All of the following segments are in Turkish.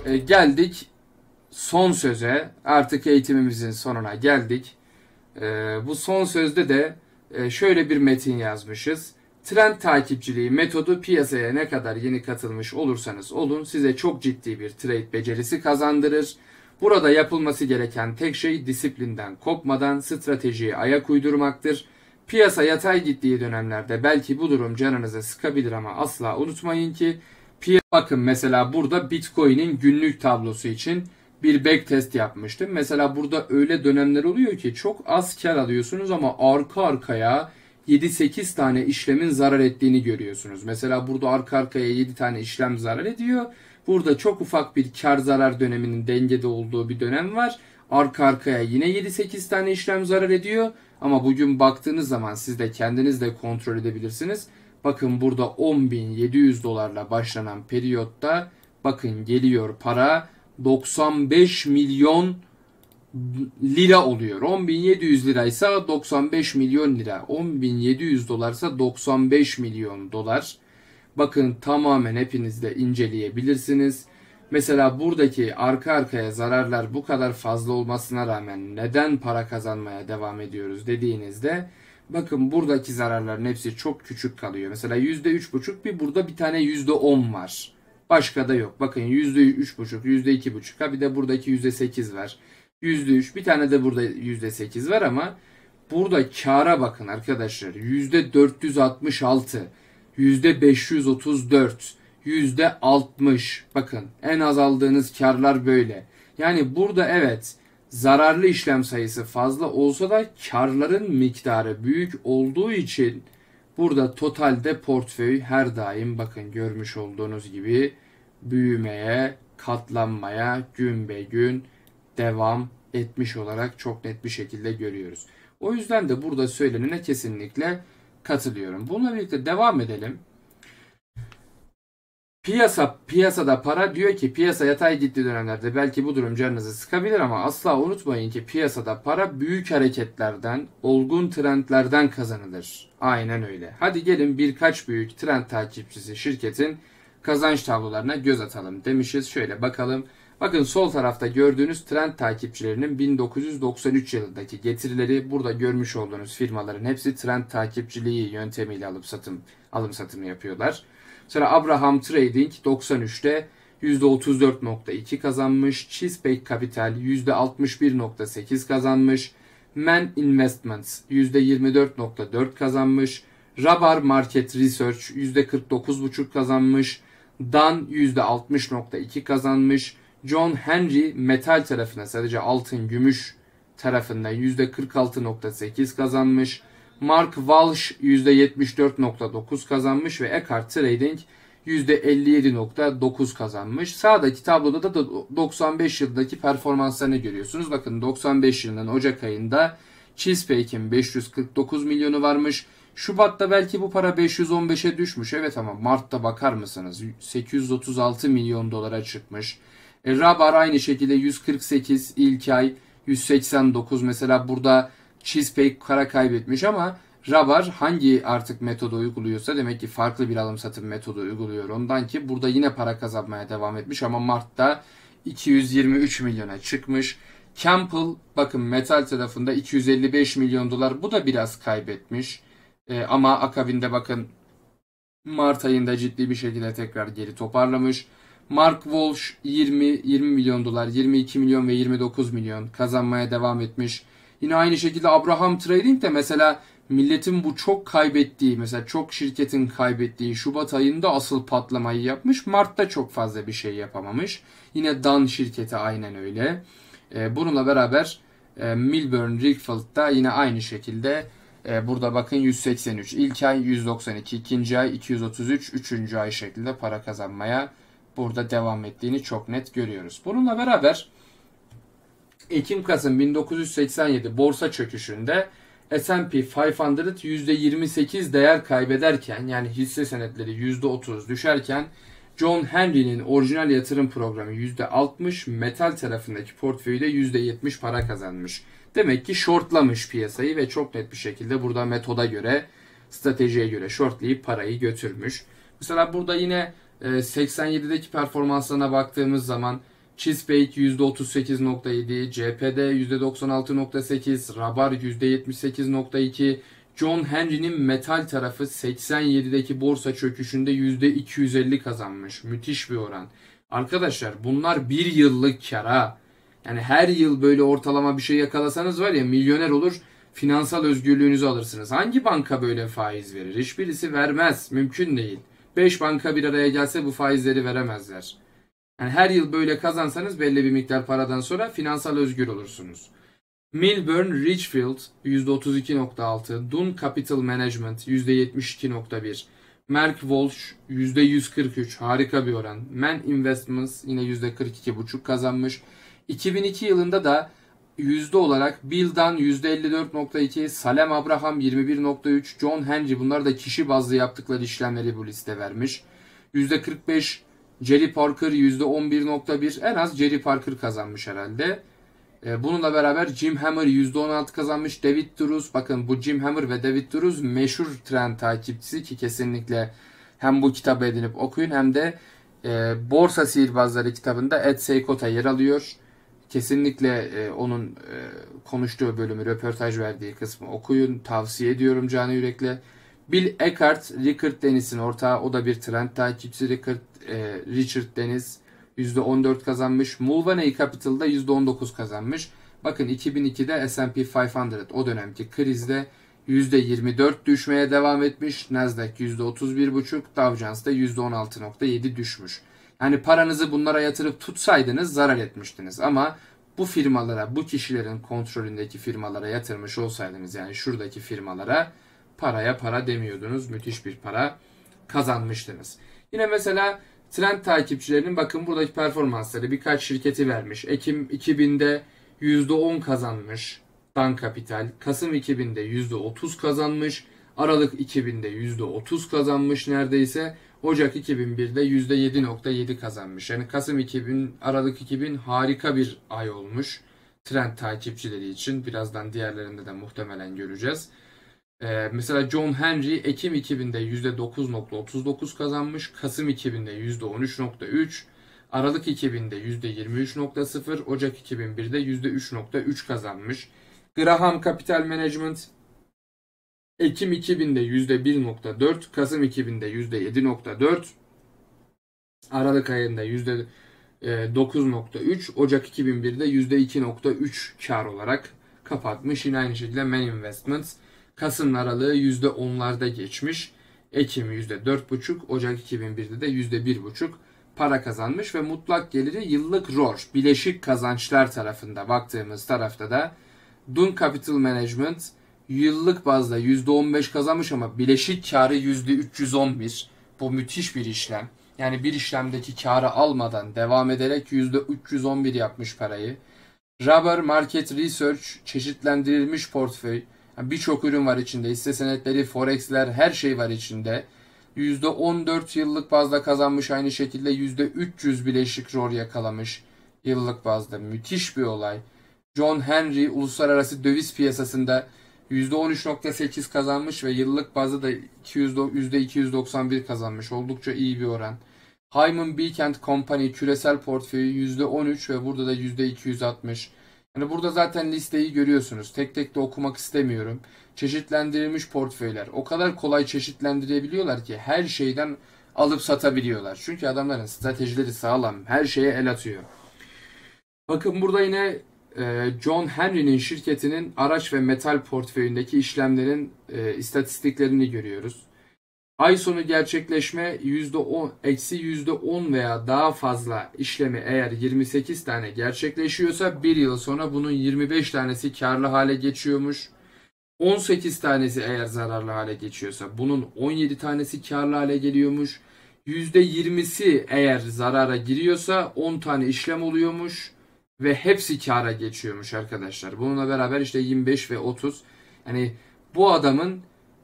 Geldik son söze. Artık eğitimimizin sonuna geldik. Bu son sözde de şöyle bir metin yazmışız. Trend takipçiliği metodu piyasaya ne kadar yeni katılmış olursanız olun size çok ciddi bir trade becerisi kazandırır. Burada yapılması gereken tek şey disiplinden kopmadan stratejiye ayak uydurmaktır. Piyasa yatay gittiği dönemlerde belki bu durum canınızı sıkabilir ama asla unutmayın ki bakın mesela burada Bitcoin'in günlük tablosu için bir backtest yapmıştım. Mesela burada öyle dönemler oluyor ki çok az kar alıyorsunuz ama arka arkaya 7-8 tane işlemin zarar ettiğini görüyorsunuz. Mesela burada arka arkaya 7 tane işlem zarar ediyor. Burada çok ufak bir kar zarar döneminin dengede olduğu bir dönem var. Arka arkaya yine 7-8 tane işlem zarar ediyor. Ama bugün baktığınız zaman siz de kendiniz de kontrol edebilirsiniz. Bakın burada 10.700 dolarla başlanan periyotta bakın geliyor para 95 milyon lira oluyor. 10.700 liraysa 95 milyon lira. 10.700 dolarsa 95 milyon dolar. Bakın tamamen hepiniz de inceleyebilirsiniz. Mesela buradaki arka arkaya zararlar bu kadar fazla olmasına rağmen neden para kazanmaya devam ediyoruz dediğinizde bakın buradaki zararların hepsi çok küçük kalıyor. Mesela %3,5 bir burada bir tane %10 var. Başka da yok. Bakın %3,5, %2,5. Ha bir de buradaki %8 var. %3 bir tane de burada %8 var ama burada kâra bakın arkadaşlar. %466, %534, %60. Bakın en az aldığınız karlar böyle. Yani burada evet zararlı işlem sayısı fazla olsa da karların miktarı büyük olduğu için burada totalde portföy her daim bakın görmüş olduğunuz gibi büyümeye, katlanmaya gün be gün devam etmiş olarak çok net bir şekilde görüyoruz. O yüzden de burada söylenene kesinlikle katılıyorum. Bununla birlikte devam edelim. Piyasada para diyor ki piyasa yatay gittiği dönemlerde belki bu durum canınızı sıkabilir ama asla unutmayın ki piyasada para büyük hareketlerden, olgun trendlerden kazanılır. Aynen öyle. Hadi gelin birkaç büyük trend takipçisi şirketin kazanç tablolarına göz atalım demişiz. Şöyle bakalım. Bakın sol tarafta gördüğünüz trend takipçilerinin 1993 yılındaki getirileri, burada görmüş olduğunuz firmaların hepsi trend takipçiliği yöntemiyle alım satım yapıyorlar. Sonra Abraham Trading 93'te %34.2 kazanmış. Chesapeake Capital %61.8 kazanmış. Man Investments %24.4 kazanmış. Rabar Market Research %49.5 kazanmış. Dan %60.2 kazanmış. John Henry metal tarafına sadece altın, gümüş tarafından %46.8 kazanmış. Mark Walsh %74.9 kazanmış ve Eckhart Trading %57.9 kazanmış. Sağdaki tabloda da 95 yıldaki performanslarını görüyorsunuz. Bakın 95 yılının Ocak ayında Chesapeake'in 549 milyonu varmış. Şubat'ta belki bu para 515'e düşmüş. Evet ama Mart'ta bakar mısınız? 836 milyon dolara çıkmış. Rabar aynı şekilde 148 ilk ay 189. Mesela burada Chesapeake kara kaybetmiş ama Rabar hangi artık metodu uyguluyorsa demek ki farklı bir alım satım metodu uyguluyor ondan ki burada yine para kazanmaya devam etmiş ama Mart'ta 223 milyona çıkmış. Campbell bakın metal tarafında 255 milyon dolar, bu da biraz kaybetmiş. Ama akabinde bakın Mart ayında ciddi bir şekilde tekrar geri toparlamış. Mark Walsh 20 milyon dolar, 22 milyon ve 29 milyon kazanmaya devam etmiş. Yine aynı şekilde Abraham Trading de mesela milletin bu çok kaybettiği, mesela çok şirketin kaybettiği Şubat ayında asıl patlamayı yapmış. Mart'ta çok fazla bir şey yapamamış. Yine Dan şirketi aynen öyle. Bununla beraber Milburn Rickfeld da yine aynı şekilde burada bakın 183. İlk ay 192, ikinci ay 233, üçüncü ay şekilde para kazanmaya burada devam ettiğini çok net görüyoruz. Bununla beraber Ekim-Kasım 1987 borsa çöküşünde S&P 500 %28 değer kaybederken yani hisse senetleri %30 düşerken John Henry'nin orijinal yatırım programı %60, metal tarafındaki portföyde %70 para kazanmış. Demek ki shortlamış piyasayı ve çok net bir şekilde burada metoda göre, stratejiye göre shortlayıp parayı götürmüş. Mesela burada yine 87'deki performanslarına baktığımız zaman Chesapeake %38.7, CPD %96.8, Rabar %78.2, John Henry'nin metal tarafı 87'deki borsa çöküşünde %250 kazanmış. Müthiş bir oran. Arkadaşlar bunlar bir yıllık kara. Yani her yıl böyle ortalama bir şey yakalasanız var ya, milyoner olur, finansal özgürlüğünüzü alırsınız. Hangi banka böyle faiz verir? Hiçbirisi vermez. Mümkün değil. 5 banka bir araya gelse bu faizleri veremezler. Yani her yıl böyle kazansanız belli bir miktar paradan sonra finansal özgür olursunuz. Milburn Richfield %32.6, Dunn Capital Management %72.1, Merck Walsh %143, harika bir oran. Man Investments yine %42.5 kazanmış. 2002 yılında da yüzde olarak Bill Dunn %54.2, Salem Abraham 21.3, John Henry, bunlar da kişi bazlı yaptıkları işlemleri bu liste vermiş. %45, Jerry Parker %11.1, en az Jerry Parker kazanmış herhalde. Bununla beraber Jim Hammer %16 kazanmış. David Durus, bakın bu Jim Hammer ve David Durus meşhur trend takipçisi ki kesinlikle hem bu kitabı edinip okuyun hem de Borsa Sihirbazları kitabında Ed Seykot'a yer alıyor. Kesinlikle onun konuştuğu bölümü, röportaj verdiği kısmı okuyun. Tavsiye ediyorum canı yürekle. Bill Eckhart, Richard Dennis'in ortağı. O da bir trend takipçisi. Richard Dennis %14 kazanmış. Mulvaney Capital'da %19 kazanmış. Bakın 2002'de S&P 500 o dönemki krizde %24 düşmeye devam etmiş. Nasdaq %31,5, Dow Jones'da %16.7 düşmüş. Yani paranızı bunlara yatırıp tutsaydınız zarar etmiştiniz. Ama bu firmalara, bu kişilerin kontrolündeki firmalara yatırmış olsaydınız, yani şuradaki firmalara, paraya para demiyordunuz. Müthiş bir para kazanmıştınız. Yine mesela trend takipçilerinin bakın buradaki performansları, birkaç şirketi vermiş. Ekim 2000'de %10 kazanmış Dan Capital. Kasım 2000'de %30 kazanmış. Aralık 2000'de %30 kazanmış neredeyse. Ocak 2001'de %7.7 kazanmış. Yani Kasım 2000, Aralık 2000 harika bir ay olmuş trend takipçileri için. Birazdan diğerlerinde de muhtemelen göreceğiz. Mesela John Henry Ekim 2000'de %9.39 kazanmış. Kasım 2000'de %13.3. Aralık 2000'de %23.0. Ocak 2001'de %3.3 kazanmış. Graham Capital Management Ekim 2000'de %1.4. Kasım 2000'de %7.4. Aralık ayında %9.3. Ocak 2001'de %2.3 kar olarak kapatmış. Yine aynı şekilde Man Investments Kasım aralığı %10'larda geçmiş. Ekim %4.5, Ocak 2001'de de %1.5 para kazanmış ve mutlak geliri yıllık ROR, bileşik kazançlar tarafında baktığımız tarafta da Dunn Capital Management yıllık bazda %15 kazanmış ama bileşik karı %311. Bu müthiş bir işlem. Yani bir işlemdeki karı almadan devam ederek %311 yapmış parayı. Rabar Market Research çeşitlendirilmiş portföy. Yani birçok ürün var içinde. Hisse senetleri, forexler, her şey var içinde. %14 yıllık bazda kazanmış. Aynı şekilde %300 bileşik ROR yakalamış yıllık bazda. Müthiş bir olay. John Henry uluslararası döviz piyasasında %13.8 kazanmış ve yıllık bazda da %291 kazanmış. Oldukça iyi bir oran. Hyman Beacon Company küresel portföyü %13 ve burada da %260. Yani burada zaten listeyi görüyorsunuz. Tek tek de okumak istemiyorum. Çeşitlendirilmiş portföyler. O kadar kolay çeşitlendirebiliyorlar ki her şeyden alıp satabiliyorlar. Çünkü adamların stratejileri sağlam. Her şeye el atıyor. Bakın burada yine John Henry'nin şirketinin araç ve metal portföyündeki işlemlerin istatistiklerini görüyoruz. Ay sonu gerçekleşme %10 veya daha fazla işlemi eğer 28 tane gerçekleşiyorsa bir yıl sonra bunun 25 tanesi karlı hale geçiyormuş. 18 tanesi eğer zararlı hale geçiyorsa bunun 17 tanesi karlı hale geliyormuş. %20'si eğer zarara giriyorsa 10 tane işlem oluyormuş ve hepsi kâra geçiyormuş arkadaşlar. Bununla beraber işte 25 ve 30. Yani bu adamın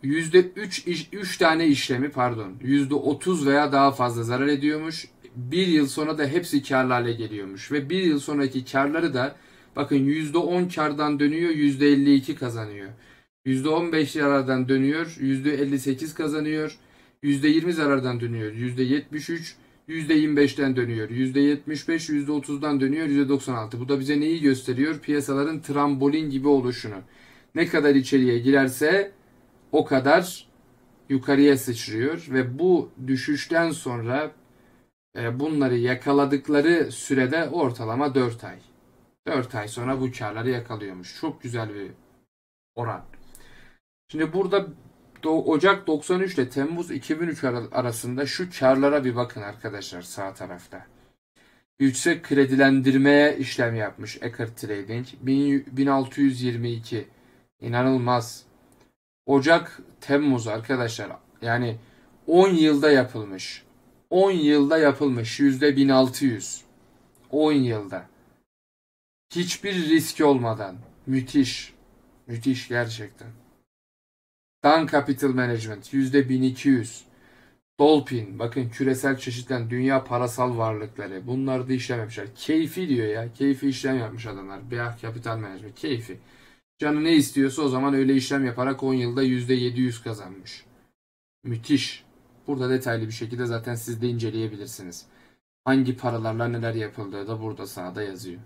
%3 tane işlemi %30 veya daha fazla zarar ediyormuş. Bir yıl sonra da hepsi karlı hale geliyormuş. Ve bir yıl sonraki karları da bakın %10 kardan dönüyor, %52 kazanıyor. %15 zarardan dönüyor, %58 kazanıyor. %20 zarardan dönüyor, %73. %25'ten dönüyor. %75, %30'dan dönüyor. %96. Bu da bize neyi gösteriyor? Piyasaların trambolin gibi oluşunu. Ne kadar içeriye girerse o kadar yukarıya sıçrıyor ve bu düşüşten sonra bunları yakaladıkları sürede ortalama 4 ay. 4 ay sonra bu karları yakalıyormuş. Çok güzel bir oran. Şimdi burada Ocak 93 ile Temmuz 2003 arasında şu karlara bir bakın arkadaşlar sağ tarafta. Yüksek kredilendirmeye işlem yapmış Eckert Trading. 1622. İnanılmaz. Ocak, Temmuz arkadaşlar. Yani 10 yılda yapılmış. 10 yılda yapılmış. %1600. 10 yılda. Hiçbir risk olmadan. Müthiş. Müthiş gerçekten. Dan Capital Management %1200. Dolphin, bakın küresel çeşitlen dünya parasal varlıkları. Bunlar da işlem yapmışlar. Keyfi diyor ya. Keyfi işlem yapmış adamlar. Beah Capital Management. Keyfi. Canı ne istiyorsa o zaman öyle işlem yaparak 10 yılda %700 kazanmış. Müthiş. Burada detaylı bir şekilde zaten siz de inceleyebilirsiniz. Hangi paralarla neler yapıldığı da burada sağda yazıyor.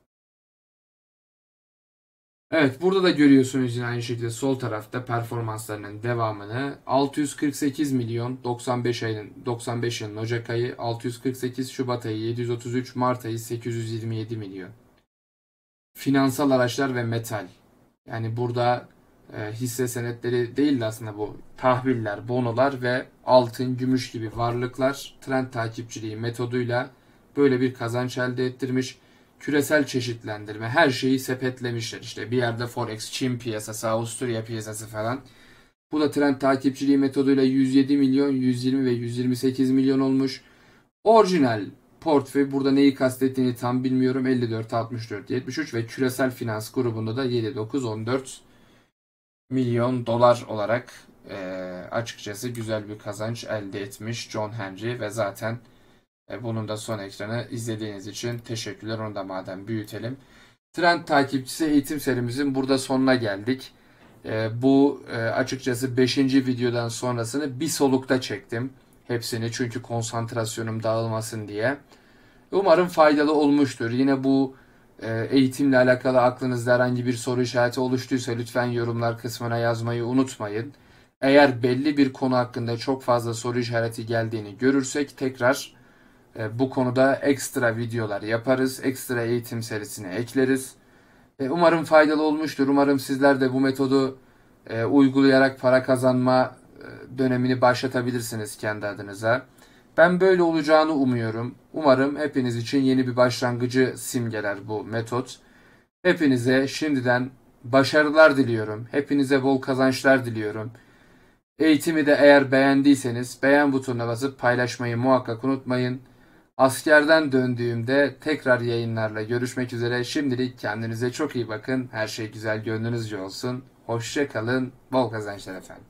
Evet, burada da görüyorsunuz yine aynı şekilde sol tarafta performanslarının devamını. 648 milyon 95 yılın Ocak ayı, 648 Şubat ayı, 733 Mart ayı, 827 milyon. Finansal araçlar ve metal. Yani burada hisse senetleri değil de aslında bu tahviller, bonolar ve altın, gümüş gibi varlıklar trend takipçiliği metoduyla böyle bir kazanç elde ettirmiş. Küresel çeşitlendirme, her şeyi sepetlemişler. İşte bir yerde Forex, Çin piyasası, Avusturya piyasası falan. Bu da trend takipçiliği metoduyla 107 milyon, 120 ve 128 milyon olmuş. Orijinal portföy, burada neyi kastettiğini tam bilmiyorum. 54, 64, 73 ve küresel finans grubunda da 7, 9, 14 milyon dolar olarak açıkçası güzel bir kazanç elde etmiş John Henry ve zaten bunun da son ekranı izlediğiniz için teşekkürler. Onu da madem büyütelim. Trend takipçisi eğitim serimizin burada sonuna geldik. Bu açıkçası 5. videodan sonrasını bir solukta çektim. Hepsini çünkü konsantrasyonum dağılmasın diye. Umarım faydalı olmuştur. Yine bu eğitimle alakalı aklınızda herhangi bir soru işareti oluştuysa lütfen yorumlar kısmına yazmayı unutmayın. Eğer belli bir konu hakkında çok fazla soru işareti geldiğini görürsek tekrar bu konuda ekstra videolar yaparız. Ekstra eğitim serisine ekleriz. Umarım faydalı olmuştur. Umarım sizler de bu metodu uygulayarak para kazanma dönemini başlatabilirsiniz kendi adınıza. Ben böyle olacağını umuyorum. Umarım hepiniz için yeni bir başlangıcı simgeler bu metot. Hepinize şimdiden başarılar diliyorum. Hepinize bol kazançlar diliyorum. Eğitimi de eğer beğendiyseniz beğen butonuna basıp paylaşmayı muhakkak unutmayın. Askerden döndüğümde tekrar yayınlarla görüşmek üzere. Şimdilik kendinize çok iyi bakın. Her şey güzel gönlünüzce olsun. Hoşça kalın. Bol kazançlar efendim.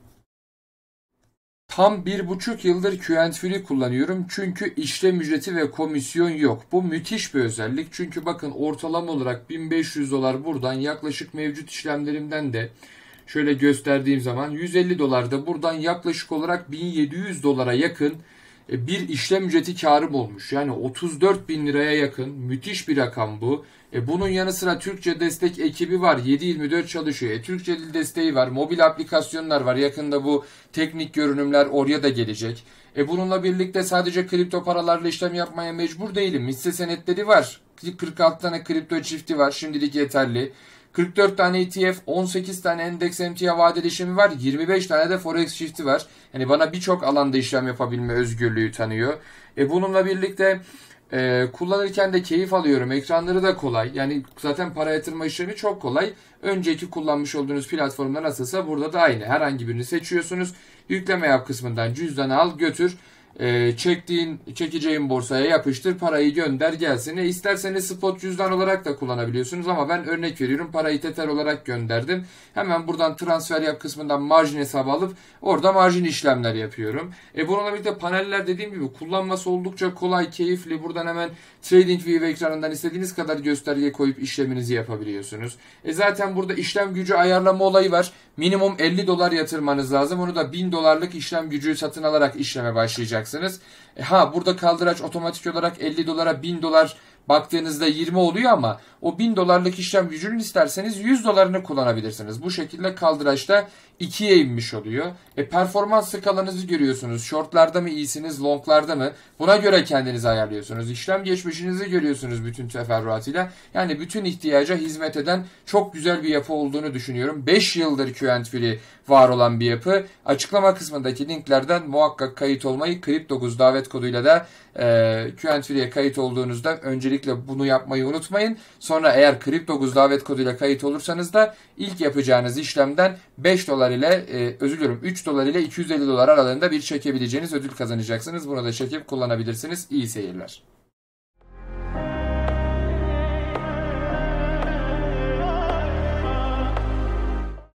Tam 1,5 yıldır Q&Free kullanıyorum. Çünkü işlem ücreti ve komisyon yok. Bu müthiş bir özellik. Çünkü bakın ortalama olarak 1500 dolar buradan, yaklaşık mevcut işlemlerimden de şöyle gösterdiğim zaman 150 dolar da buradan yaklaşık olarak 1700 dolara yakın bir işlem ücreti karım olmuş. Yani 34 bin liraya yakın müthiş bir rakam bu. Bunun yanı sıra Türkçe destek ekibi var. 7/24 çalışıyor. Türkçe dil desteği var. Mobil aplikasyonlar var. Yakında bu teknik görünümler oraya da gelecek. Bununla birlikte sadece kripto paralarla işlem yapmaya mecbur değilim. Hisse senetleri var. 46 tane kripto çifti var. Şimdilik yeterli. 44 tane ETF, 18 tane endeks emtia vadeli işlemi var. 25 tane de forex çifti var. Yani bana birçok alanda işlem yapabilme özgürlüğü tanıyor. Bununla birlikte kullanırken de keyif alıyorum. Ekranları da kolay. Yani zaten para yatırma işlemi çok kolay. Önceki kullanmış olduğunuz platformda nasılsa burada da aynı. Herhangi birini seçiyorsunuz. Yükleme yap kısmından cüzdanı al götür. Çekeceğin borsaya yapıştır, parayı gönder gelsin. İsterseniz spot cüzdan olarak da kullanabiliyorsunuz ama ben örnek veriyorum, parayı Tether olarak gönderdim. Hemen buradan transfer yap kısmından marjin hesabı alıp orada marjin işlemler yapıyorum. Bununla birlikte paneller dediğim gibi kullanması oldukça kolay, keyifli. Buradan hemen TradingView ekranından istediğiniz kadar gösterge koyup işleminizi yapabiliyorsunuz. Zaten burada işlem gücü ayarlama olayı var. Minimum 50 dolar yatırmanız lazım. Onu da 1000 dolarlık işlem gücü satın alarak işleme başlayacaksınız. kazanacaksınız. Burada kaldıraç otomatik olarak 50 dolara 1000 dolar baktığınızda 20 oluyor ama o 1000 dolarlık işlem gücünün isterseniz 100 dolarını kullanabilirsiniz. Bu şekilde kaldıraçta 2'ye inmiş oluyor. Performans skalanızı görüyorsunuz. Shortlarda mı iyisiniz, longlarda mı? Buna göre kendinizi ayarlıyorsunuz. İşlem geçmişinizi görüyorsunuz bütün teferruatıyla. Yani bütün ihtiyaca hizmet eden çok güzel bir yapı olduğunu düşünüyorum. 5 yıldır Q&Free var olan bir yapı. Açıklama kısmındaki linklerden muhakkak kayıt olmayı, Kripto9 davet koduyla da Q&Free'ye kayıt olduğunuzda öncelikle bunu yapmayı unutmayın. Sonra eğer Kripto9 davet koduyla kayıt olursanız da ilk yapacağınız işlemden 5 dolar ile 3 dolar ile 250 dolar aralığında bir çekebileceğiniz ödül kazanacaksınız. Bunu da çekip kullanabilirsiniz. İyi seyirler.